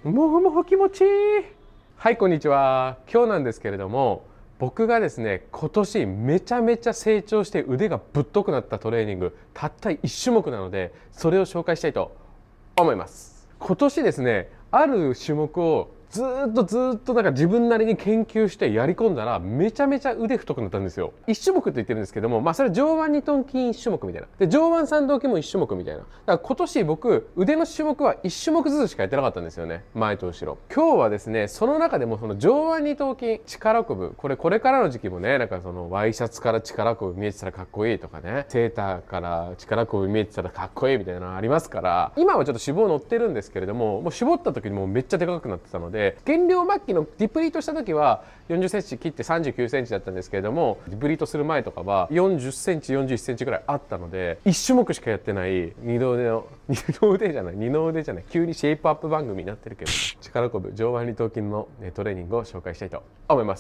もふもふ気持ちいい。はい、こんにちは。今日なんですけれども、僕がですね、今年めちゃめちゃ成長して腕がぶっとくなったトレーニング、たった1種目なので、それを紹介したいと思います。今年ですね、ある種目をずっとなんか自分なりに研究してやり込んだらめちゃめちゃ腕太くなったんですよ。1種目って言ってるんですけども、それ上腕二頭筋1種目みたいな。で、上腕三頭筋も1種目みたいな。だから今年僕、腕の種目は1種目ずつしかやってなかったんですよね。前と後ろ。今日はですね、その中でもその上腕二頭筋、力こぶ。これからの時期もね、なんかそのワイシャツから力こぶ見えてたらかっこいいとかね、セーターから力こぶ見えてたらかっこいいみたいなのありますから、今はちょっと脂肪乗ってるんですけれども、もう絞った時にもうめっちゃでかくなってたので、減量末期のディプリートした時は40センチ切って39センチだったんですけれども、ディプリートする前とかは40センチ41センチぐらいあったので、1種目しかやってない二の腕じゃない急にシェイプアップ番組になってるけど、力こぶ上腕二頭筋のトレーニングを紹介したいと思います。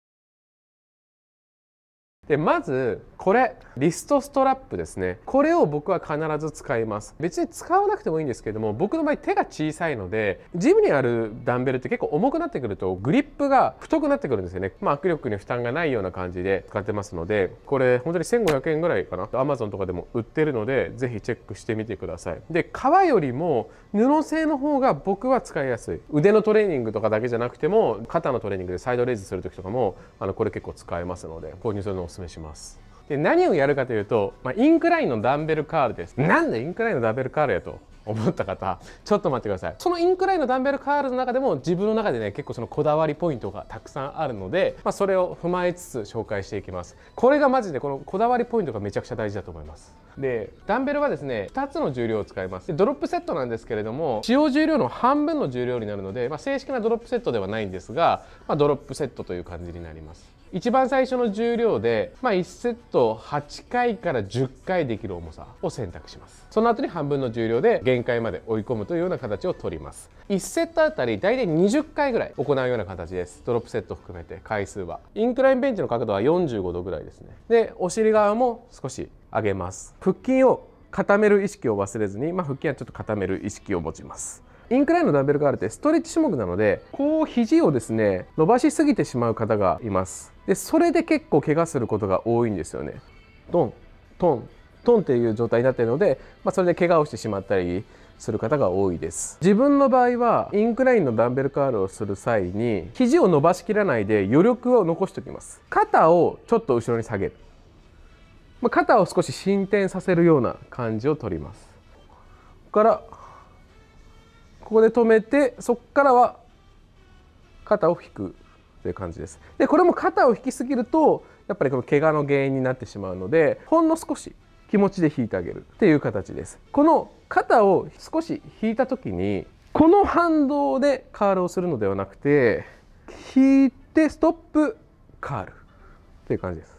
で、まずこれリストストラップですね。これを僕は必ず使います。別に使わなくてもいいんですけれども、僕の場合手が小さいので、ジムにあるダンベルって結構重くなってくるとグリップが太くなってくるんですよね。握力に負担がないような感じで使ってますので、これ本当に1500円ぐらいかな。Amazon とかでも売ってるので、ぜひチェックしてみてください。で、革よりも布製の方が僕は使いやすい。腕のトレーニングとかだけじゃなくても、肩のトレーニングでサイドレイズする時とかもこれ結構使えますので、購入するのをお勧めします。で、何をやるかというと、インクラインのダンベルカールです。なんでインクラインのダンベルカールやと思った方、ちょっと待ってください。そのインクラインのダンベルカールの中でも自分の中でね、結構そのこだわりポイントがたくさんあるので、それを踏まえつつ紹介していきます。これがマジでこのこだわりポイントがめちゃくちゃ大事だと思います。で、ダンベルはですね、2つの重量を使います。で、ドロップセットなんですけれども、使用重量の半分の重量になるので、正式なドロップセットではないんですが、ドロップセットという感じになります。一番最初の重量で、1セット8回から10回できる重さを選択します。その後に半分の重量で限界まで追い込むというような形をとります。1セットあたり大体20回ぐらい行うような形です。ドロップセット含めて回数は。インクラインベンチの角度は45度ぐらいですね。で、お尻側も少し上げます。腹筋を固める意識を忘れずに、腹筋はちょっと固める意識を持ちます。インクラインのダンベルカールってストレッチ種目なので、こう肘をですね伸ばしすぎてしまう方がいます。で、それで結構怪我することが多いんですよね。トントントンっていう状態になっているので、それで怪我をしてしまったりする方が多いです。自分の場合はインクラインのダンベルカールをする際に肘を伸ばしきらないで余力を残しておきます。肩をちょっと後ろに下げる。肩を少し伸展させるような感じを取ります。ここからここで止めて、そこからは肩を引くという感じです。で、これも肩を引きすぎるとやっぱりこの怪我の原因になってしまうので、ほんの少し気持ちで引いてあげるっていう形です。この肩を少し引いた時にこの反動でカールをするのではなくて、引いてストップカールという感じです。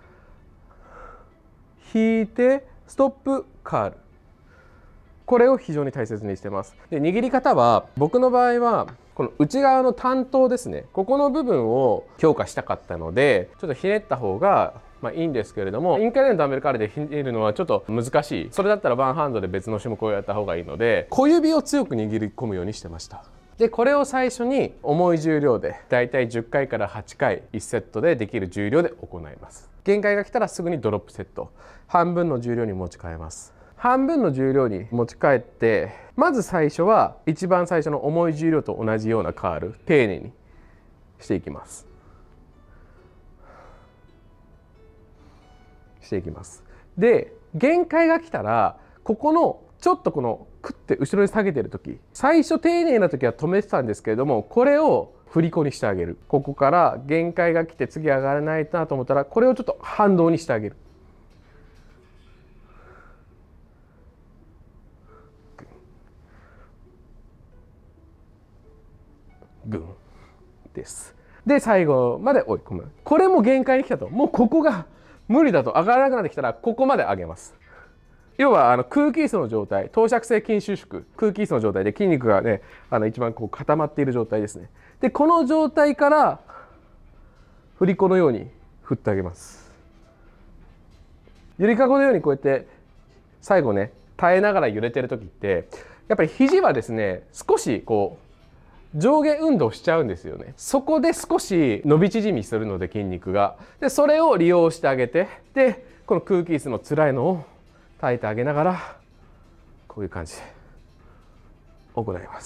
引いてストップカール、これを非常に大切にしてます。で、握り方は僕の場合はこの内側の短刀ですね、ここの部分を強化したかったので、ちょっとひねった方がいいんですけれども、インクラインのダンベルカールでひねるのはちょっと難しい。それだったらワンハンドで別の種目をやった方がいいので、小指を強く握り込むようにしてました。で、これを最初に重い重量でだいたい10回から8回1セットでできる重量で行います。限界が来たらすぐにドロップセット、半分の重量に持ち替えます。半分の重量に持ち替えて、まず最初は一番最初の重い重量と同じようなカール、丁寧にしていきます。で、限界が来たらここのちょっとこのクッて後ろに下げてる時、最初丁寧な時は止めてたんですけれども、これを振り子にしてあげる。ここから限界が来て次上がらないなと思ったら、これをちょっと反動にしてあげる。グンです。で、最後まで追い込む。これも限界に来たと、もうここが無理だと、上がらなくなってきたらここまで上げます。要は空気椅子の状態、等尺性筋収縮、空気椅子の状態で筋肉がね、一番こう固まっている状態ですね。で、この状態から振り子のように振ってあげます。ゆりかごのようにこうやって最後ね、耐えながら揺れてる時って、やっぱり肘はですね、少しこう上下運動しちゃうんですよね。そこで少し伸び縮みするので筋肉が。でそれを利用してあげて、でこの空気椅子の辛いのを耐えてあげながらこういう感じで行います。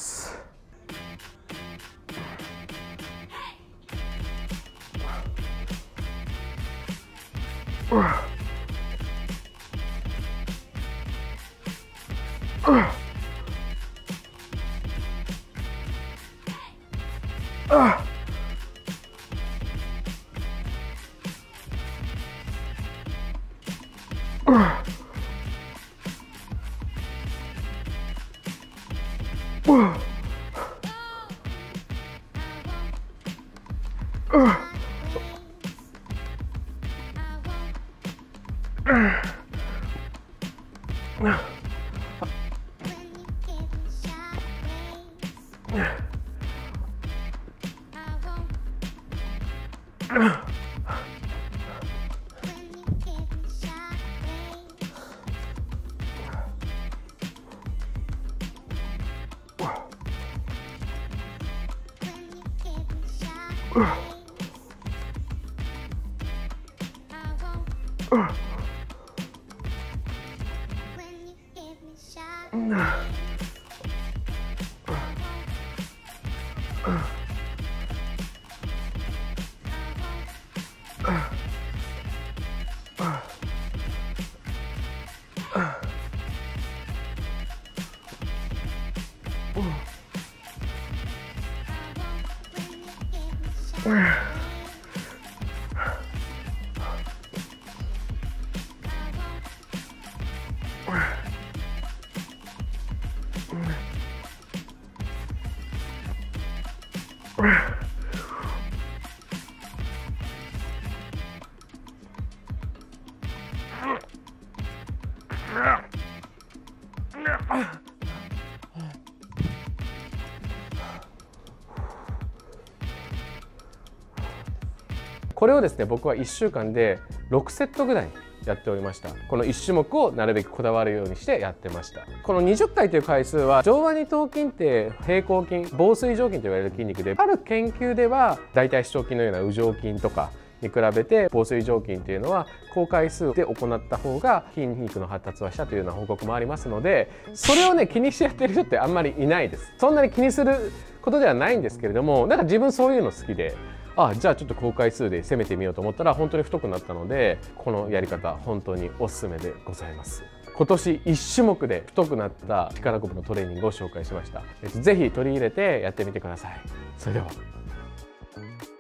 これをですね、僕は1週間で6セットぐらいやっておりました。この1種目をなるべくこだわるようにしてやってました。この20回という回数は上腕二頭筋って平行筋、紡錘状筋と言われる筋肉で、ある研究では大腿四頭筋のような右上筋とかに比べて紡錘状筋というのは高回数で行った方が筋肉の発達はしたというような報告もありますので、それをね気にしてやってる人ってあんまりいないです。そんなに気にすることではないんですけれども、なんか自分そういうの好きで、じゃあちょっと高回数で攻めてみようと思ったら本当に太くなったので、このやり方本当におすすめでございます。今年1種目で太くなった力こぶのトレーニングを紹介しました。ぜひ取り入れてやってみてください。それでは。